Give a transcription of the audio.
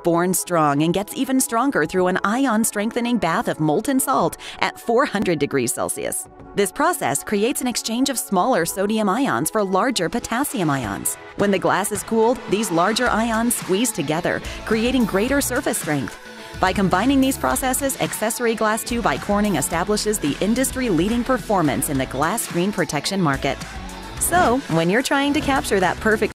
born strong and gets even stronger through an ion-strengthening bath of molten salt at 400 degrees Celsius. This process creates an exchange of smaller sodium ions for larger potassium ions. When the glass is cooled, these larger ions squeeze together, creating greater surface strength. By combining these processes, Accessory Glass 2 by Corning establishes the industry-leading performance in the glass screen protection market. So, when you're trying to capture that perfect